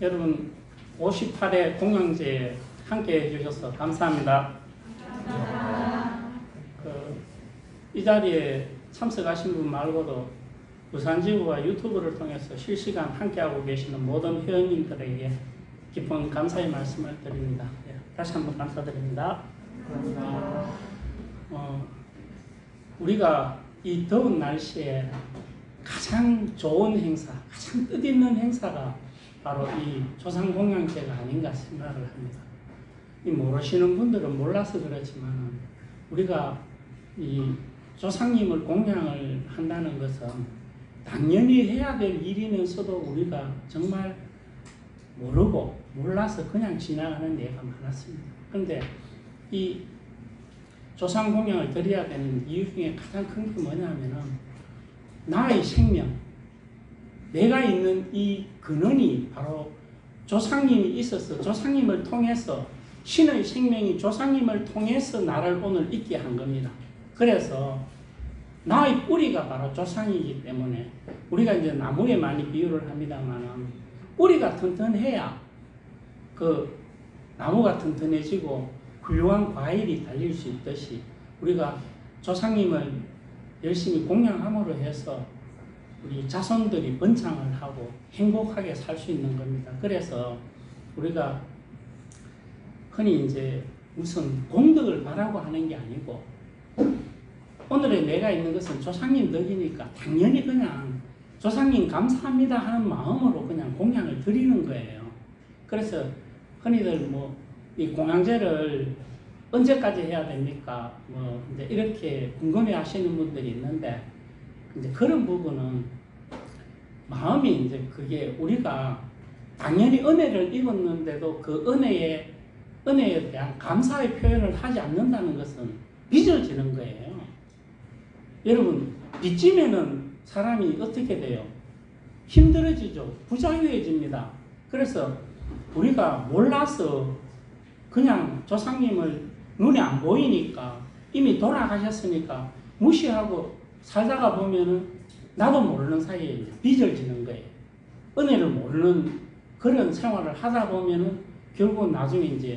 여러분 58회 공양제에 함께 해주셔서 감사합니다. 이 자리에 참석하신 분 말고도 부산지구와 유튜브를 통해서 실시간 함께하고 계시는 모든 회원님들에게 깊은 감사의 말씀을 드립니다. 다시 한번 감사드립니다. 우리가 이 더운 날씨에 가장 좋은 행사, 가장 뜻있는 행사가 바로 이 조상공양제가 아닌가 생각을 합니다. 이 모르시는 분들은 몰라서 그렇지만 우리가 이 조상님을 공양을 한다는 것은 당연히 해야 될 일이면서도 우리가 정말 모르고 몰라서 그냥 지나가는 예가 많았습니다. 그런데 이 조상공양을 드려야 되는 이유 중에 가장 큰 게 뭐냐면은 나의 생명, 내가 있는 이 근원이 바로 조상님이 있어서 조상님을 통해서 신의 생명이 조상님을 통해서 나를 오늘 있게 한 겁니다. 그래서 나의 뿌리가 바로 조상이기 때문에 우리가 이제 나무에 많이 비유를 합니다만 뿌리가 튼튼해야 그 나무가 튼튼해지고 훌륭한 과일이 달릴 수 있듯이 우리가 조상님을 열심히 공양함으로 해서 우리 자손들이 번창을 하고 행복하게 살 수 있는 겁니다. 그래서 우리가 흔히 이제 무슨 공덕을 바라고 하는 게 아니고 오늘의 내가 있는 것은 조상님 덕이니까 당연히 그냥 조상님 감사합니다 하는 마음으로 그냥 공양을 드리는 거예요. 그래서 흔히들 뭐 이 공양제를 언제까지 해야 됩니까? 뭐 이제 이렇게 궁금해 하시는 분들이 있는데 이제 그런 부분은 마음이 이제 그게 우리가 당연히 은혜를 입었는데도 그 은혜에 대한 감사의 표현을 하지 않는다는 것은 빚어지는 거예요. 여러분, 빚지면은 사람이 어떻게 돼요? 힘들어지죠. 부자유해집니다. 그래서 우리가 몰라서 그냥 조상님을 눈에 안 보이니까 이미 돌아가셨으니까 무시하고 살다가 보면은 나도 모르는 사이에 빚어지는 거예요. 은혜를 모르는 그런 생활을 하다 보면은 결국 나중에 이제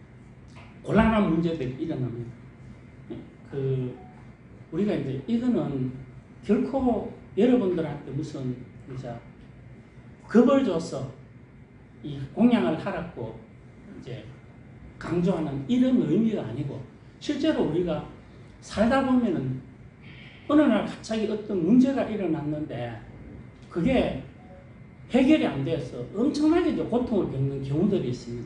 곤란한 문제들이 일어납니다. 우리가 이제 이거는 결코 여러분들한테 무슨 이제 겁을 줘서 이 공양을 하라고 이제 강조하는 이런 의미가 아니고 실제로 우리가 살다 보면은 어느 날 갑자기 어떤 문제가 일어났는데 그게 해결이 안 돼서 엄청나게 고통을 겪는 경우들이 있습니다.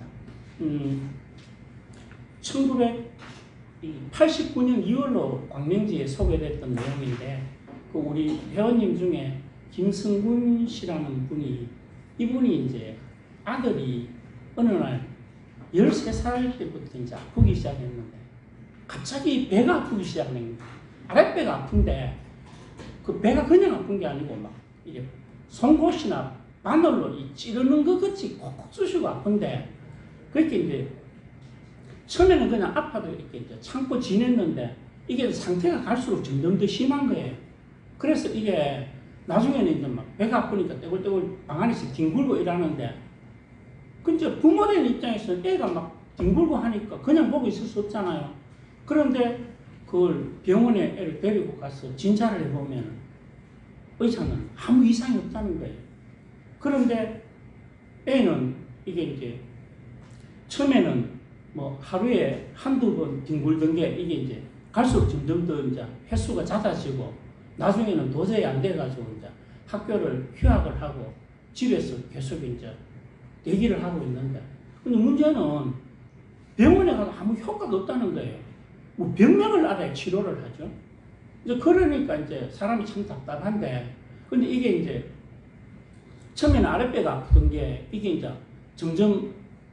1989년 2월로 광명지에 소개됐던 내용인데 그 우리 회원님 중에 김승군 씨라는 분이 이분이 이제 아들이 어느 날 13살 때부터 이제 아프기 시작했는데 갑자기 배가 아프기 시작했는데 아랫배가 아픈데 그 배가 그냥 아픈 게 아니고 막 이게 송곳이나 바늘로 찌르는 것 같이 콕콕 쑤시고 아픈데 그렇게 이제 처음에는 그냥 아파도 이렇게 이제 참고 지냈는데 이게 상태가 갈수록 점점 더 심한 거예요. 그래서 이게 나중에는 이제 막 배가 아프니까 떼굴떼굴 방 안에서 뒹굴고 이러는데 근데 부모된 입장에서는 애가 막 뒹굴고 하니까 그냥 보고 있을 수 없잖아요. 그런데 그걸 병원에 애를 데리고 가서 진찰을 해보면 의사는 아무 이상이 없다는 거예요. 그런데 애는 이게 이제 처음에는 뭐 하루에 한두 번 뒹굴던 게 이게 이제 갈수록 점점 더 이제 횟수가 잦아지고 나중에는 도저히 안 돼가지고 이제 학교를 휴학을 하고 집에서 계속 이제 대기를 하고 있는데 근데 문제는 병원에 가도 아무 효과가 없다는 거예요. 뭐 병명을 알아야 치료를 하죠. 이제 그러니까 이제 사람이 참 답답한데 근데 이게 이제 처음에는 아랫배가 아프던 게 이게 이제 점점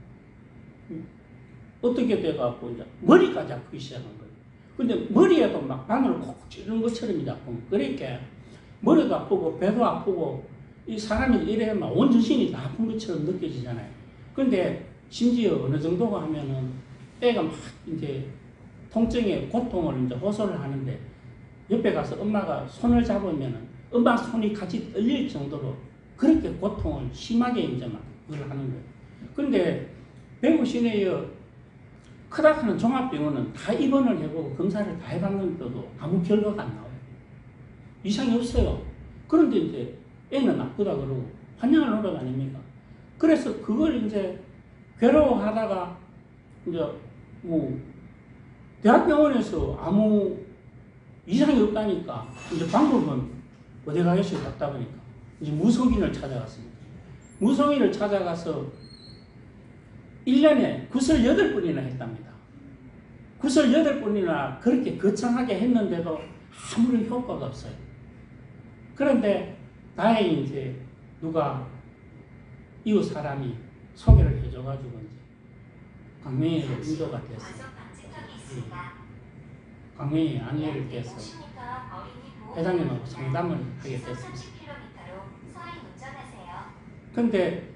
어떻게 돼갖고 이제 머리까지 아프기 시작한 거예요. 근데 머리에도 막 바늘을 콕 찌르는 것처럼 이제 아픈 거예요. 그러니까 머리도 아프고 배도 아프고 이 사람이 이래 막 온 전신이 다 아픈 것처럼 느껴지잖아요. 근데 심지어 어느 정도가 하면은 애가 막 이제 통증에 고통을 이제 호소를 하는데 옆에 가서 엄마가 손을 잡으면은 엄마 손이 같이 떨릴 정도로 그렇게 고통을 심하게 이제 막 그걸 하는 거예요. 그런데 배구 시내의 크다크는 종합병원은 다 입원을 해보고 검사를 다 해봤는데도 아무 결과가 안 나와요. 이상이 없어요. 그런데 이제 애는 나쁘다 그러고 환영을 노력 아닙니까? 그래서 그걸 이제 괴로워하다가 이제 뭐 대학병원에서 아무 이상이 없다니까 이제 방법은 어디 가겠어요? 답답하니까 이제 무속인을 찾아갔습니다. 무속인을 찾아가서 1년에 구설 8번이나 했답니다. 구설 8번이나 그렇게 거창하게 했는데도 아무런 효과가 없어요. 그런데 다행히 이제 누가 이웃 사람이 소개를 해줘가지고 이제 광명회로 인도가 됐어요. 광명회 안내를 떼서 회장님하고 상담을 하게 됐습니다. 근데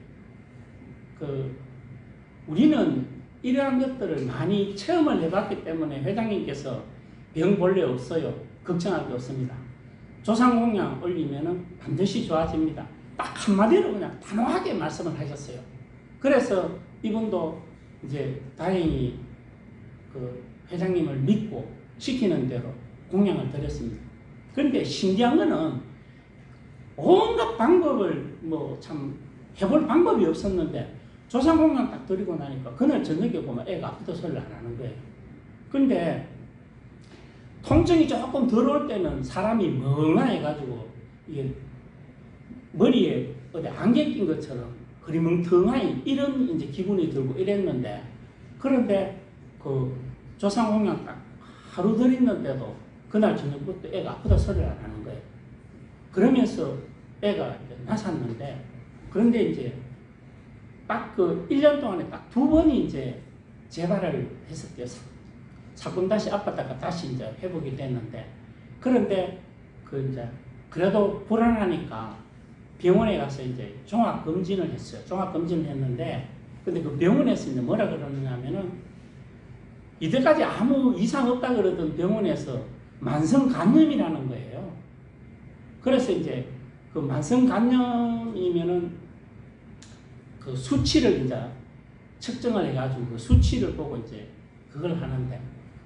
우리는 이러한 것들을 많이 체험을 해봤기 때문에 회장님께서 병 본래 없어요. 걱정할 게 없습니다. 조상공양 올리면은 반드시 좋아집니다. 딱 한마디로 그냥 단호하게 말씀을 하셨어요. 그래서 이분도 이제 다행히 그 회장님을 믿고 시키는 대로 공양을 드렸습니다. 그런데 신기한 거는 온갖 방법을 뭐 참 해볼 방법이 없었는데 조상공양 딱 드리고 나니까 그날 저녁에 보면 애가 아프다 소리를 안 하는 거예요. 근데 통증이 조금 덜 올 때는 사람이 멍해가지고 이게 머리에 어디 안개 낀 것처럼 그리멍텅하니 이런 이제 기분이 들고 이랬는데 그런데 그 조상공양 딱 하루 덜 있는데도 그날 저녁부터 애가 아프다 소리를 안 하는 거예요. 그러면서 애가 이제 나섰는데 그런데 이제 딱 그 1년 동안에 딱 2번이 이제 재발을 했었대요. 자꾸 다시 아팠다가 다시 이제 회복이 됐는데 그런데 그 이제 그래도 불안하니까 병원에 가서 이제 종합검진을 했어요. 종합검진을 했는데 근데 그 병원에서 이제 뭐라 그러느냐면은 이때까지 아무 이상 없다 그러던 병원에서 만성간염이라는 거예요. 그래서 이제 그 만성간염이면은 그 수치를 이제 측정을 해가지고 그 수치를 보고 이제 그걸 하는데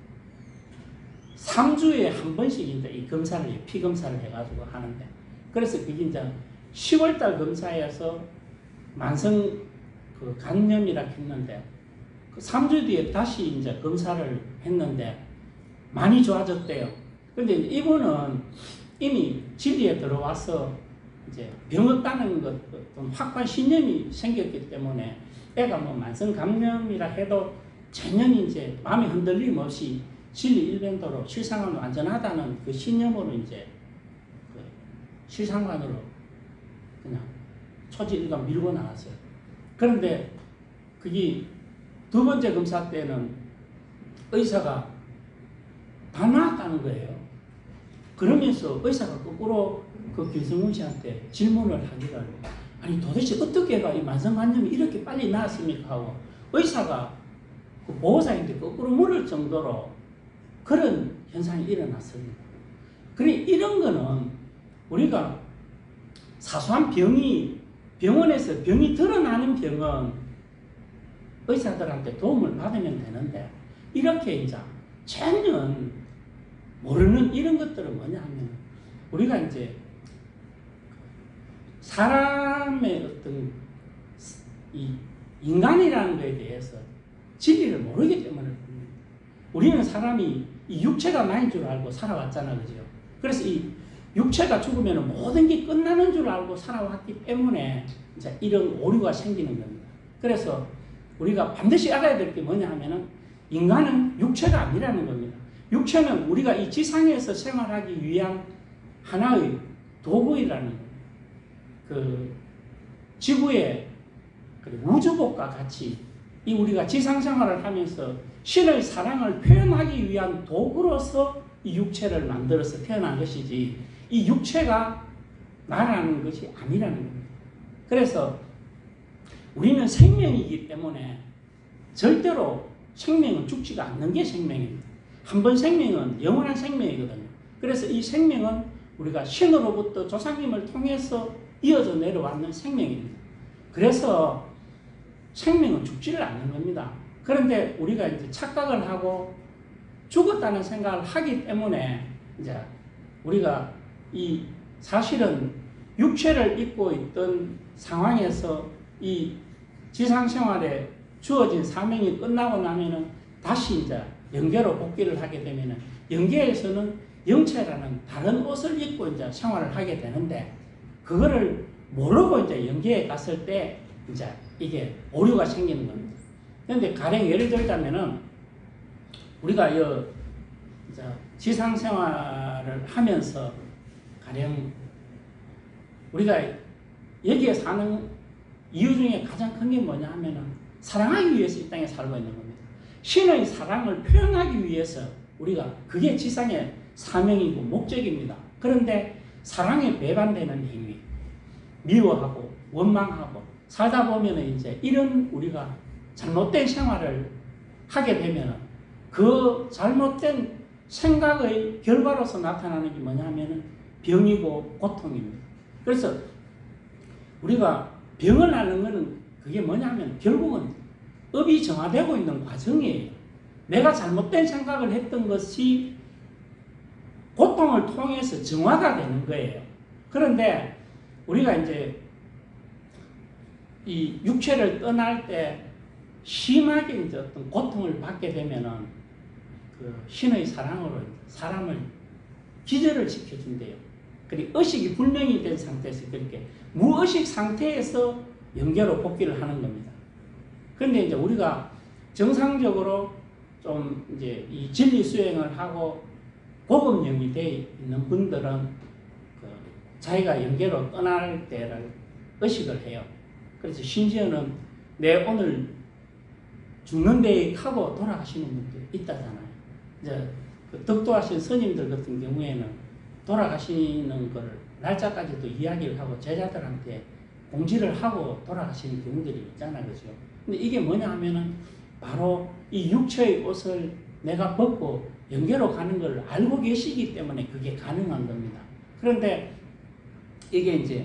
3주에 한 번씩 이제 이 검사를 피 검사를 해가지고 하는데 그래서 그게 이제 10월달 검사에서 만성 그 간염이라 했는데 그 3주 뒤에 다시 이제 검사를 했는데 많이 좋아졌대요. 근데 이분은 이미 진리에 들어와서 이제 병 없다는 것, 확고한 신념이 생겼기 때문에 애가 뭐 만성 감염이라 해도 전혀 이제 마음의 흔들림 없이 진리 일변도로 실상은 완전하다는 그 신념으로 이제 그 실상관으로 그냥 초지일관 밀고 나왔어요. 그런데 그게 2번째 검사 때는 의사가 다 나았다는 거예요. 그러면서 의사가 거꾸로 그 김성훈 씨한테 질문을 하기를 아니 도대체 어떻게 해가 이 만성간염이 이렇게 빨리 나았습니까 하고 의사가 그 보호자인데 거꾸로 물을 정도로 그런 현상이 일어났습니다. 그래 이런 거는 우리가 사소한 병원에서 병이 드러나는 병은 의사들한테 도움을 받으면 되는데 이렇게 이제 전혀 모르는 이런 것들은 뭐냐 하면 우리가 이제 사람의 어떤 이 인간이라는 것에 대해서 진리를 모르기 때문에 우리는 사람이 이 육체가 나인 줄 알고 살아왔잖아, 그죠? 그래서 이 육체가 죽으면 모든 게 끝나는 줄 알고 살아왔기 때문에 이제 이런 오류가 생기는 겁니다. 그래서 우리가 반드시 알아야 될 게 뭐냐 하면은 인간은 육체가 아니라는 겁니다. 육체는 우리가 이 지상에서 생활하기 위한 하나의 도구이라는 겁니다. 그 지구의 우주복과 같이 이 우리가 지상 생활을 하면서 신의 사랑을 표현하기 위한 도구로서 이 육체를 만들어서 태어난 것이지 이 육체가 나라는 것이 아니라는 겁니다. 그래서 우리는 생명이기 때문에 절대로 생명은 죽지가 않는 게 생명입니다. 한 번 생명은 영원한 생명이거든요. 그래서 이 생명은 우리가 신으로부터 조상님을 통해서 이어져 내려왔는 생명입니다. 그래서 생명은 죽지를 않는 겁니다. 그런데 우리가 이제 착각을 하고 죽었다는 생각을 하기 때문에 이제 우리가 이 사실은 육체를 입고 있던 상황에서 이 지상 생활에 주어진 사명이 끝나고 나면은 다시 이제 영계로 복귀를 하게 되면은 영계에서는 영체라는 다른 옷을 입고 이제 생활을 하게 되는데 그거를 모르고 이제 영계에 갔을 때 이제 이게 오류가 생기는 겁니다. 그런데 가령 예를 들자면은 우리가 이제 지상 생활을 하면서 가령 우리가 여기에 사는 이유 중에 가장 큰 게 뭐냐 하면은 사랑하기 위해서 이 땅에 살고 있는 겁니다. 신의 사랑을 표현하기 위해서 우리가 그게 지상의 사명이고 목적입니다. 그런데 사랑에 배반되는 행위, 미워하고 원망하고 살다 보면은 이제 이런 우리가 잘못된 생활을 하게 되면은 그 잘못된 생각의 결과로서 나타나는 게 뭐냐 하면은 병이고 고통입니다. 그래서 우리가 병을 앓는 것은 그게 뭐냐면 결국은 업이 정화되고 있는 과정이에요. 내가 잘못된 생각을 했던 것이 고통을 통해서 정화가 되는 거예요. 그런데 우리가 이제 이 육체를 떠날 때 심하게 이제 어떤 고통을 받게 되면은 그 신의 사랑으로 사람을 기절을 시켜준대요. 그리고 의식이 불명이 된 상태에서 그렇게 무의식 상태에서 영계로 복귀를 하는 겁니다. 그런데 이제 우리가 정상적으로 좀 이제 이 진리 수행을 하고 복음영이 되어 있는 분들은 그 자기가 영계로 떠날 때를 의식을 해요. 그래서 심지어는 내 오늘 죽는데 하고 돌아가시는 분들 있다잖아요. 이제 그 덕도하신 스님들 같은 경우에는 돌아가시는 걸 날짜까지도 이야기를 하고 제자들한테 공지를 하고 돌아가시는 경우들이 있잖아요. 그죠? 근데 이게 뭐냐 하면은 바로 이 육체의 옷을 내가 벗고 영계로 가는 걸 알고 계시기 때문에 그게 가능한 겁니다. 그런데 이게 이제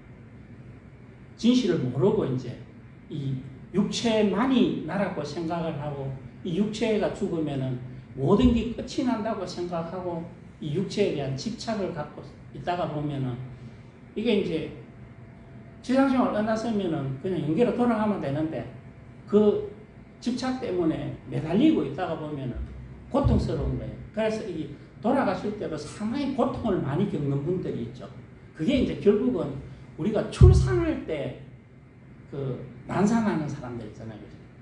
진실을 모르고 이제 이 육체만이 나라고 생각을 하고 이 육체가 죽으면은 모든 게 끝이 난다고 생각하고 이 육체에 대한 집착을 갖고 있다가 보면은 이게 이제 지상생활 끝났으면은 그냥 영계로 돌아가면 되는데 그 집착 때문에 매달리고 있다가 보면은 고통스러운 거예요. 그래서 이 돌아가실 때도 상당히 고통을 많이 겪는 분들이 있죠. 그게 이제 결국은 우리가 출산할 때 그 난산하는 사람들 있잖아요.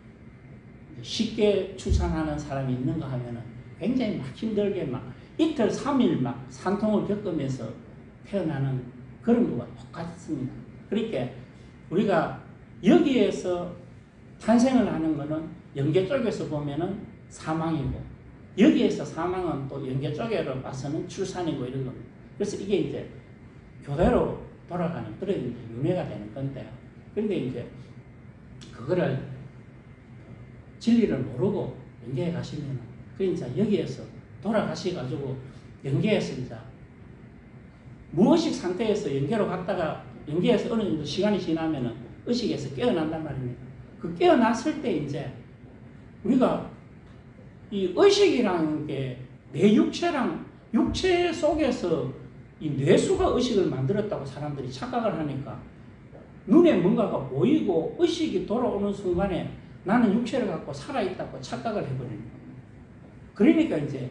쉽게 출산하는 사람이 있는가 하면은 굉장히 막 힘들게 막 이틀, 3일 막 산통을 겪으면서 태어나는 그런 거와 똑같습니다. 그러니까 우리가 여기에서 탄생을 하는 거는 영계 쪽에서 보면은 사망이고 여기에서 사망은 또 영계 쪽으로 봐서는 출산이고 이런 겁니다. 그래서 이게 이제 교대로 돌아가는 그런 이제 윤회가 되는 건데요. 그런데 이제 그거를 진리를 모르고 영계에 가시면 그러니까 여기에서 돌아가셔가지고 영계에서 이제 무의식 상태에서 영계로 갔다가 영계에서 어느 정도 시간이 지나면은 의식에서 깨어난단 말입니다. 그 깨어났을 때 이제 우리가 이 의식이라는 게 내 육체랑 육체 속에서 이 뇌수가 의식을 만들었다고 사람들이 착각을 하니까 눈에 뭔가가 보이고 의식이 돌아오는 순간에 나는 육체를 갖고 살아있다고 착각을 해버리는 겁니다. 그러니까 이제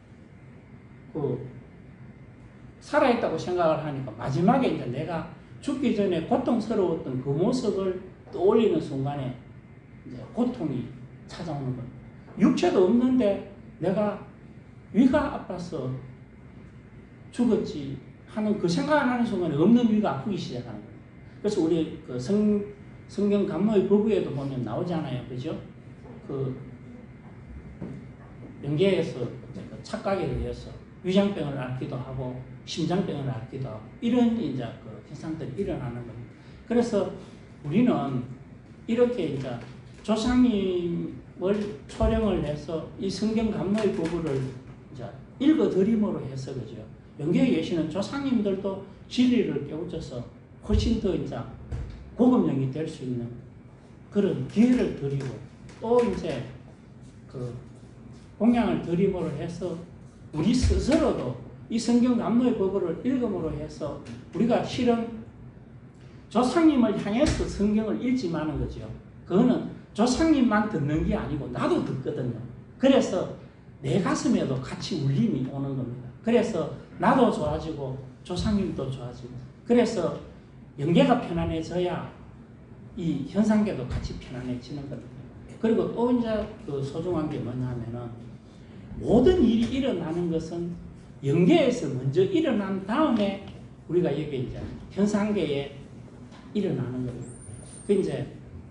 그 살아있다고 생각을 하니까 마지막에 이제 내가 죽기 전에 고통스러웠던 그 모습을 떠올리는 순간에 이제 고통이 찾아오는 겁니다. 육체도 없는데 내가 위가 아파서 죽었지 하는 그 생각을 하는 순간에 없는 위가 아프기 시작하는 거예요. 그래서 우리 그 성경 간모의 부부에도 보면 나오잖아요. 그죠? 그 영계에서 착각에 의해서 위장병을 앓기도 하고 심장병을 앓기도 하고 이런 이제 그 현상들이 일어나는 겁니다. 그래서 우리는 이렇게 이제 조상님을 초령을 해서 이 성경 간모의 부부를 이제 읽어드림으로 해서 그죠? 영계에 계시는 조상님들도 진리를 깨우쳐서 훨씬 더 이제 복음령이 될 수 있는 그런 기회를 드리고 또 이제 그 공양을 드림으로 해서 우리 스스로도 이 성경 감로의 법을 읽음으로 해서 우리가 실은 조상님을 향해서 성경을 읽지마는 거죠. 그거는 조상님만 듣는 게 아니고 나도 듣거든요. 그래서 내 가슴에도 같이 울림이 오는 겁니다. 그래서 나도 좋아지고 조상님도 좋아지고 그래서 영계가 편안해져야 이 현상계도 같이 편안해지는 겁니다. 그리고 또 이제 그 소중한 게 뭐냐 하면은 모든 일이 일어나는 것은 영계에서 먼저 일어난 다음에 우리가 여기 이제 현상계에 일어나는 겁니다. 그 이제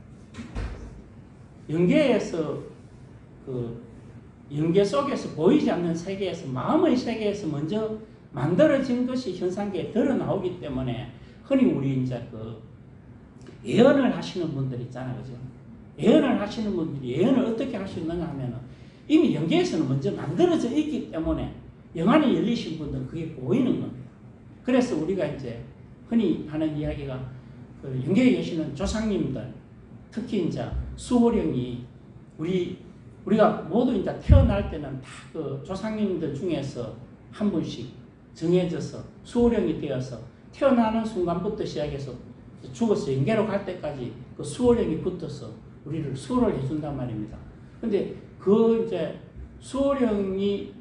영계에서 그 영계 속에서 보이지 않는 세계에서 마음의 세계에서 먼저 만들어진 것이 현상계에 드러나오기 때문에 흔히 우리 이제 그 예언을 하시는 분들 있잖아요. 그죠? 예언을 하시는 분들이 예언을 어떻게 할 수 있느냐 하면은 이미 영계에서는 먼저 만들어져 있기 때문에 영안이 열리신 분들은 그게 보이는 겁니다. 그래서 우리가 이제 흔히 하는 이야기가 그 영계에 계시는 조상님들 특히 이제 수호령이 우리가 모두 이제 태어날 때는 다 그 조상님들 중에서 한 분씩 정해져서 수호령이 되어서 태어나는 순간부터 시작해서 죽어서 영계로 갈 때까지 그 수호령이 붙어서 우리를 수호를 해준단 말입니다. 근데 그 이제 수호령이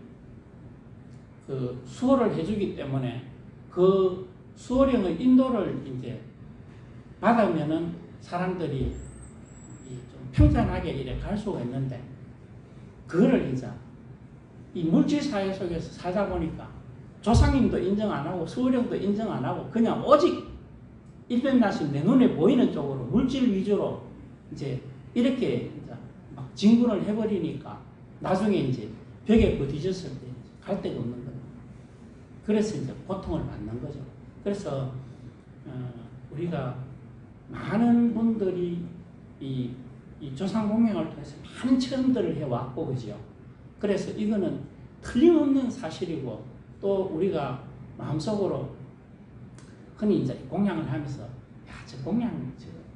그 수호를 해주기 때문에 그 수호령의 인도를 이제 받으면은 사람들이 좀 평탄하게 이래 갈 수가 있는데 그거를 이제 이 물질 사회 속에서 살다 보니까 조상님도 인정 안 하고 수호령도 인정 안 하고 그냥 오직 일편단심 내 눈에 보이는 쪽으로 물질 위주로 이제 이렇게 이제 막 진군을 해버리니까 나중에 이제 벽에 부딪혔을 때 갈 데가 없는 거예요. 그래서 이제 고통을 받는 거죠. 그래서 우리가 많은 분들이 이 조상 공양을 통해서 많은 체험들을 해왔고 그죠. 그래서 이거는 틀림없는 사실이고 또 우리가 마음속으로 흔히 이제 공양을 하면서 저 공양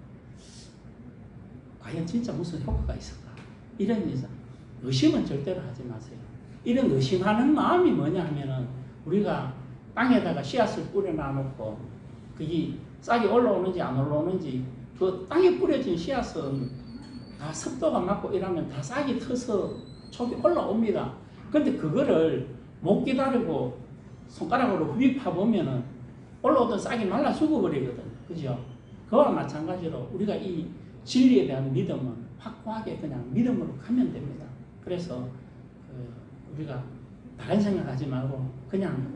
과연 진짜 무슨 효과가 있을까? 이런 이제 의심은 절대로 하지 마세요. 이런 의심하는 마음이 뭐냐 하면은 우리가 땅에다가 씨앗을 뿌려놔 놓고 그게 싹이 올라오는지 안 올라오는지 그 땅에 뿌려진 씨앗은 다 습도가 맞고 이러면 다 싹이 터서 촉이 올라옵니다. 근데 그거를 못 기다리고 손가락으로 흡입해 보면은 올라오던 싹이 말라 죽어버리거든. 그죠? 그와 마찬가지로 우리가 이 진리에 대한 믿음은 확고하게 그냥 믿음으로 가면 됩니다. 그래서 우리가 다른 생각하지 말고 그냥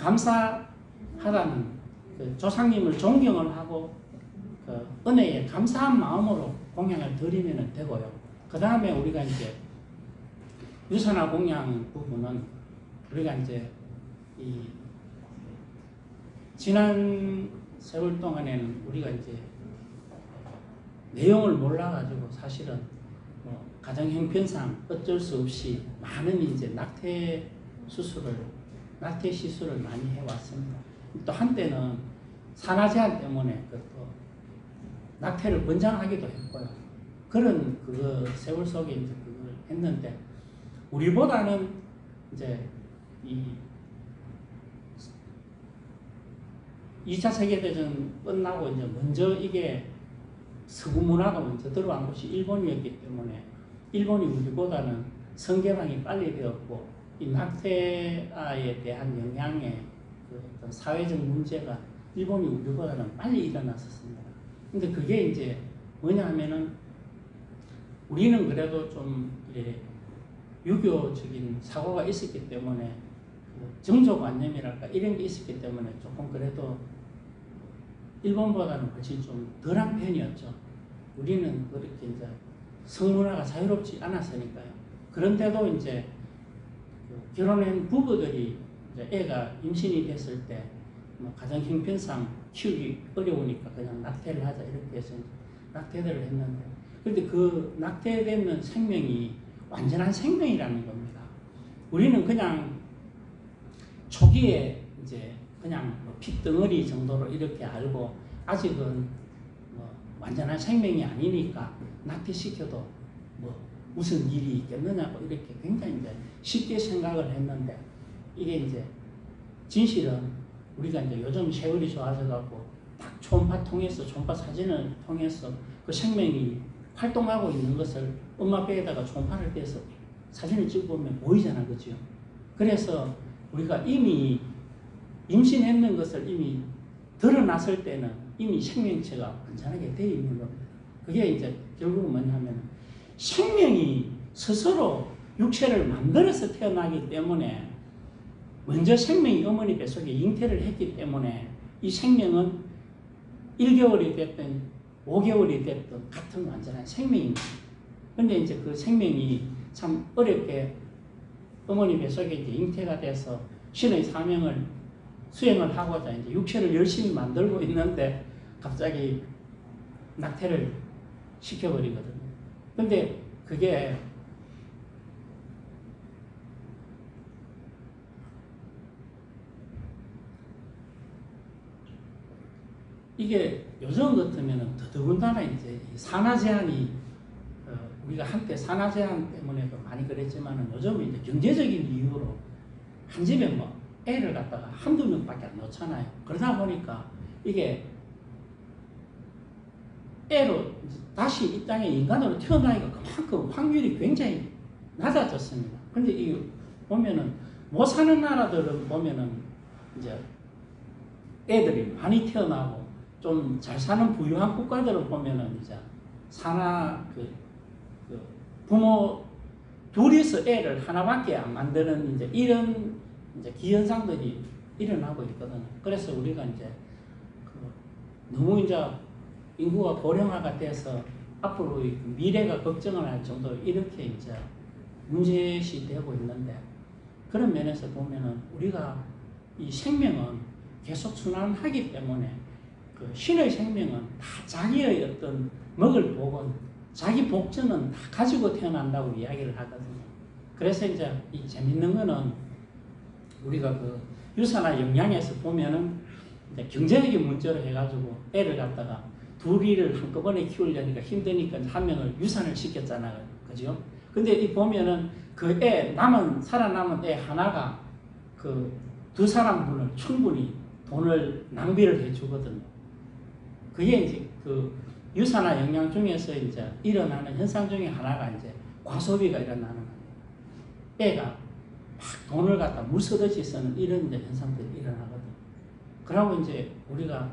감사하다는 그 조상님을 존경을 하고 그 은혜에 감사한 마음으로 공양을 드리면 되고요. 그 다음에 우리가 이제 유산화 공양 부분은 우리가 이제 이 지난 세월 동안에는 우리가 이제 내용을 몰라가지고 사실은 뭐 가정 형편상 어쩔 수 없이 많은 이제 낙태 시술을 많이 해왔습니다. 또 한때는 산화제한 때문에 또 낙태를 권장하기도 했고요. 그런 그 세월 속에 이제 그걸 했는데 우리보다는 이제 이 2차 세계대전 끝나고 이제 먼저 이게 서구 문화가 먼저 들어간 곳이 일본이었기 때문에 일본이 우리보다는 성개방이 빨리 되었고 이 낙태아에 대한 영향의 그 어떤 사회적 문제가 일본이 우리보다는 빨리 일어났었습니다. 근데 그게 이제 뭐냐 하면은 우리는 그래도 좀 유교적인 사고가 있었기 때문에 그 정조관념이랄까 이런 게 있었기 때문에 조금 그래도 일본보다는 훨씬 좀 덜한 편이었죠. 우리는 그렇게 이제 성문화가 자유롭지 않았으니까요. 그런데도 이제 결혼한 부부들이 이제 애가 임신이 됐을 때 뭐 가정 형편상 키우기 어려우니까 그냥 낙태를 하자 이렇게 해서 낙태를 했는데 그런데 그 낙태되는 생명이 완전한 생명이라는 겁니다. 우리는 그냥 초기에 이제 그냥 핏덩어리 정도로 이렇게 알고 아직은 뭐 완전한 생명이 아니니까 낙태시켜도 뭐 무슨 일이 있겠느냐고 이렇게 굉장히 이제 쉽게 생각을 했는데, 이게 이제 진실은 우리가 이제 요즘 세월이 좋아져갖고 딱 초음파 통해서, 초음파 사진을 통해서 그 생명이 활동하고 있는 것을 엄마 배에다가 초음파를 떼서 사진을 찍어보면 보이잖아, 그죠? 그래서 우리가 이미 임신했는 것을 이미 드러났을 때는 이미 생명체가 완전하게 되어 있는 겁니다. 그게 이제 결국은 뭐냐면 생명이 스스로 육체를 만들어서 태어나기 때문에, 먼저 생명이 어머니 뱃속에 잉태를 했기 때문에 이 생명은 1개월이 됐든 5개월이 됐든 같은 완전한 생명입니다. 근데 이제 그 생명이 참 어렵게 어머니 뱃속에 이제 잉태가 돼서 신의 사명을 수행을 하고자 이제 육체를 열심히 만들고 있는데 갑자기 낙태를 시켜버리거든요. 근데 그게 이게 요즘 같으면 더더군다나 이제 산하 제한이, 우리가 한때 산하 제한 때문에도 많이 그랬지만은 요즘은 이제 경제적인 이유로 한 집에 뭐 애를 갖다가 한두 명밖에 안 넣잖아요. 그러다 보니까 이게 애로 다시 이 땅에 인간으로 태어나기가 그만큼 확률이 굉장히 낮아졌습니다. 근데 이 보면은 못 사는 나라들은 보면은 이제 애들이 많이 태어나고, 좀 잘 사는 부유한 국가들을 보면은 이제 산하 부모 둘이서 애를 하나밖에 안 만드는 이제 이런 이제 기현상들이 일어나고 있거든요. 그래서 우리가 이제 너무 이제 인구가 고령화가 돼서 앞으로 미래가 걱정을 할 정도로 이렇게 이제 문제시 되고 있는데, 그런 면에서 보면은 우리가 이 생명은 계속 순환하기 때문에 그 신의 생명은 다 자기의 어떤 먹을 복은, 자기 복전은 다 가지고 태어난다고 이야기를 하거든요. 그래서 이제 이 재밌는 거는 우리가 그 유산화 영양에서 보면은 이제 경제적인 문제로 해가지고 애를 갖다가 둘이를 한꺼번에 키우려니까 힘드니까 한 명을 유산을 시켰잖아요. 그죠? 근데 이 보면은 그 살아남은 애 하나가 그 두 사람분을 충분히 돈을 낭비를 해주거든요. 그게 이제 그 유산화 영양 중에서 이제 일어나는 현상 중에 하나가 이제 과소비가 일어나는 거예요. 애가 막 돈을 갖다 물쓰듯이 쓰는 이런 이제 현상들이 일어나거든요. 그러고 이제 우리가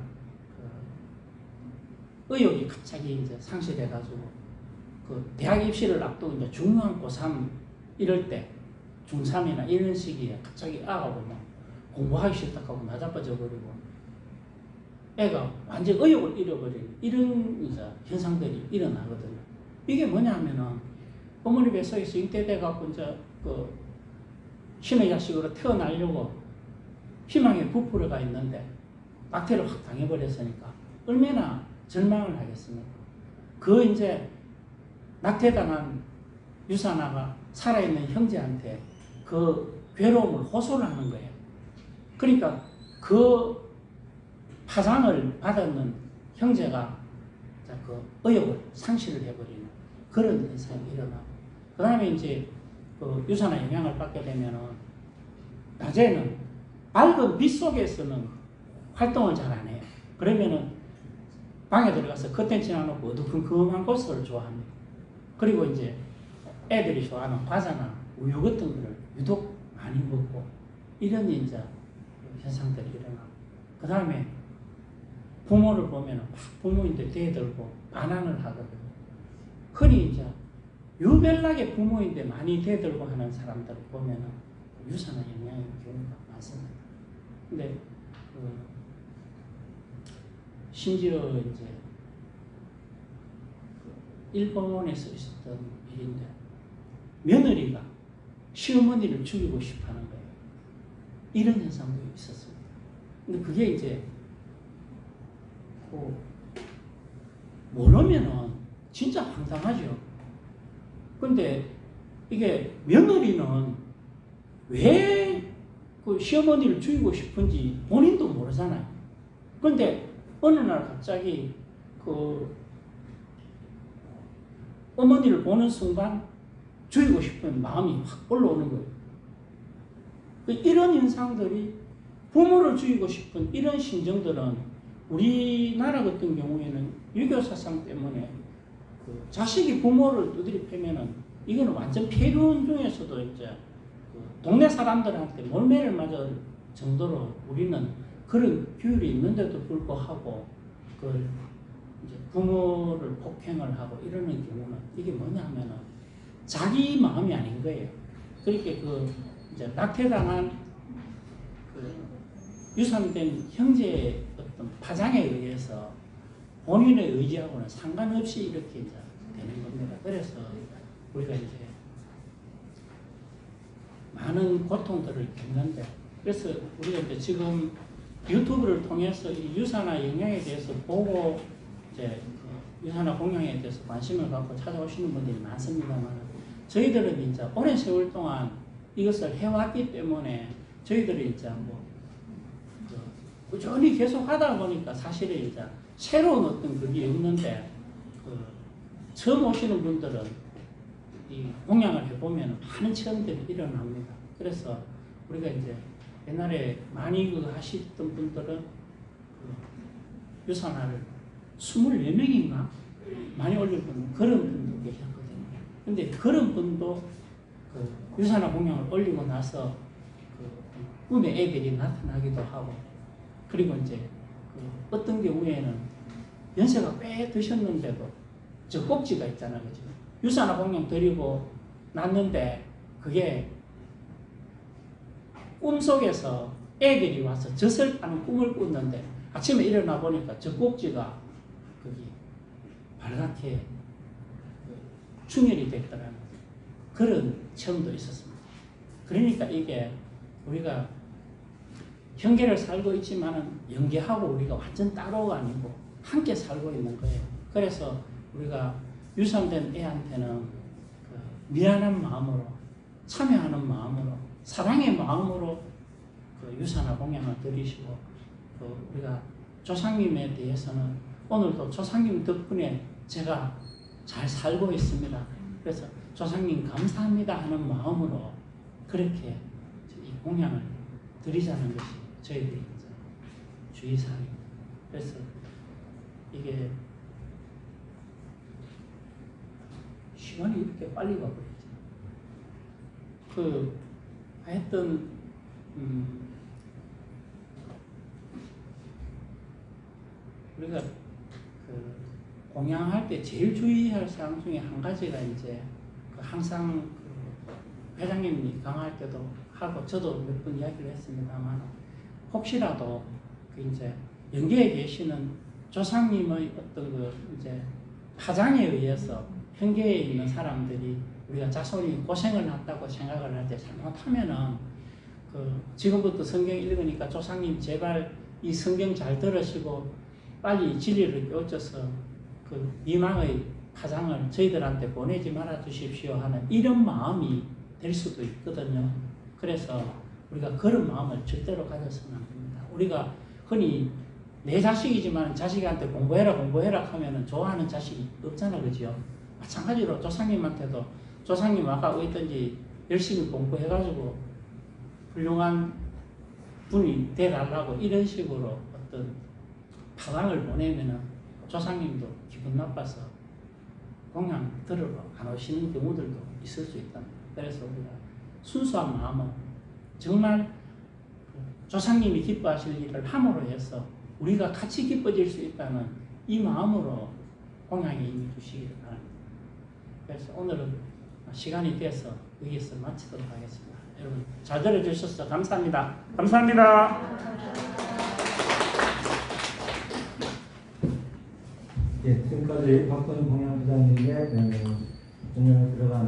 그 의욕이 갑자기 이제 상실해가지고 그 대학 입시를 앞두고 이제 중요한 고3 이럴 때, 중3이나 이런 시기에 갑자기 아가 보면 공부하기 싫다고 나자빠져 버리고 애가 완전 의욕을 잃어버리는 이런 이제 현상들이 일어나거든요. 이게 뭐냐면은 어머니 뱃속에서 잉태돼갖고 이제 그 신의 자식으로 태어나려고 희망에 부풀어가 있는데 낙태를 확 당해버렸으니까 얼마나 절망을 하겠습니까? 그 이제 낙태당한 유산화가 살아있는 형제한테 그 괴로움을 호소를 하는 거예요. 그러니까 그 파상을 받았는 형제가 그 의욕을 상실을 해버리는 그런 현상이 일어나고, 그 다음에 이제 그 유산화 영향을 받게 되면은 낮에는 밝은 빛 속에서는 활동을 잘 안 해요. 그러면은 방에 들어가서 커튼 치워놓고 어두컴컴한 곳을 좋아합니다. 그리고 이제 애들이 좋아하는 과자나 우유 같은 거를 유독 많이 먹고, 이런 이제 현상들이 일어나고, 그 다음에 부모를 보면은 부모인데 대들고 반항을 하거든요. 흔히 이제 유별나게 부모인데 많이 대들고 하는 사람들을 보면은 유산화 영향의 경우가 많습니다. 근데 심지어 이제 일본에서 있었던 일인데 며느리가 시어머니를 죽이고 싶어하는 거예요. 이런 현상도 있었습니다. 근데 그게 이제 모르면은 진짜 황당하죠. 근데 이게 며느리는 왜 그 시어머니를 죽이고 싶은지 본인도 모르잖아요. 근데 어느 날 갑자기 그 어머니를 보는 순간 죽이고 싶은 마음이 확 올라오는 거예요. 이런 현상들이 부모를 죽이고 싶은 이런 심정들은 우리나라 같은 경우에는 유교 사상 때문에 그 자식이 부모를 두드려 패면은 이거는 완전 폐륜 중에서도 이제 그 동네 사람들한테 몰매를 맞을 정도로 우리는 그런 규율이 있는데도 불구하고 그 이제 부모를 폭행을 하고 이러는 경우는 이게 뭐냐면은 자기 마음이 아닌 거예요. 그렇게 그 이제 낙태당한 그 유산된 형제의 어떤 파장에 의해서 본인의 의지하고는 상관없이 이렇게 이제 되는 겁니다. 그래서 우리가 이제 많은 고통들을 겪는데, 그래서 우리가 이제 지금 유튜브를 통해서 이 유산화 영양에 대해서 보고 이제 그 유산화 공양에 대해서 관심을 갖고 찾아오시는 분들이 많습니다만, 저희들은 이제 오랜 세월 동안 이것을 해왔기 때문에 저희들이 이제 뭐 꾸준히 계속 하다 보니까 사실은 이제 새로운 어떤 그게 없는데, 그 처음 오시는 분들은 이 공양을 해보면 많은 체험들이 일어납니다. 그래서 우리가 이제 옛날에 많이 그 하시던 분들은 그 유산화를 24명인가 많이 올린 분, 그런 분도 계셨거든요. 근데 그런 분도 그 유산화 공양을 올리고 나서 그 꿈에 애들이 나타나기도 하고, 그리고 이제 그 어떤 경우에는 연세가 꽤 드셨는데도 저 꼭지가 있잖아요. 그죠? 유산화 공양 드리고 났는데 그게 꿈속에서 애들이 와서 젖을 따는 꿈을 꿨는데 아침에 일어나 보니까 저 꼭지가 거기 빨갛게 충혈이 됐더라는 그런 체험도 있었습니다. 그러니까 이게 우리가 형계를 살고 있지만은 연계하고 우리가 완전 따로가 아니고 함께 살고 있는 거예요. 그래서 우리가 유산된 애한테는 그 미안한 마음으로, 참여하는 마음으로, 사랑의 마음으로 그 유산화 공양을 드리시고, 그 우리가 조상님에 대해서는 오늘도 조상님 덕분에 제가 잘 살고 있습니다. 그래서 조상님 감사합니다 하는 마음으로 그렇게 이 공양을 드리자는 것이 저희들이 주의사항입니다. 그래서 이게 시간이 이렇게 빨리 가버리죠. 그 하여튼 우리가 그 공양할 때 제일 주의할 사항 중에 한 가지가 이제 그 항상 그 회장님이 강화할 때도 하고 저도 몇 번 이야기를 했습니다만, 혹시라도 그 이제 연계에 계시는 조상님의 어떤 그 이제 파장에 의해서 현계에 있는 사람들이 우리가 자손이 고생을 했다고 생각을 할 때 잘못하면은 그 지금부터 성경 읽으니까 조상님 제발 이 성경 잘 들으시고 빨리 진리를 깨우쳐서 그 미망의 파장을 저희들한테 보내지 말아 주십시오 하는 이런 마음이 될 수도 있거든요. 그래서 우리가 그런 마음을 절대로 가져서는 안 됩니다. 우리가 흔히 내 자식이지만 자식한테 공부해라 하면은 좋아하는 자식이 없잖아, 그죠? 마찬가지로 조상님한테도 조상님 아까 어디든지 열심히 공부해가지고 훌륭한 분이 돼달라고 이런 식으로 어떤 파강을 보내면은 조상님도 기분 나빠서 공양 들으러 안 오시는 경우들도 있을 수 있다. 그래서 우리가 순수한 마음은 정말 조상님이 기뻐하실 일을 함으로 해서 우리가 같이 기뻐질 수 있다는 이 마음으로 공양에 임해 주시기를 바랍니다. 그래서 오늘은 시간이 돼서 여기서 마치도록 하겠습니다. 여러분 잘 들어주셔서 감사합니다. 감사합니다. 예, 지금까지 박선우 공양부장님의 설명을 들어간